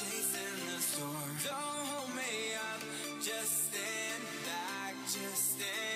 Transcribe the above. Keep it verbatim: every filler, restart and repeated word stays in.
chasing the storm. Don't hold me up, just stand back, just stand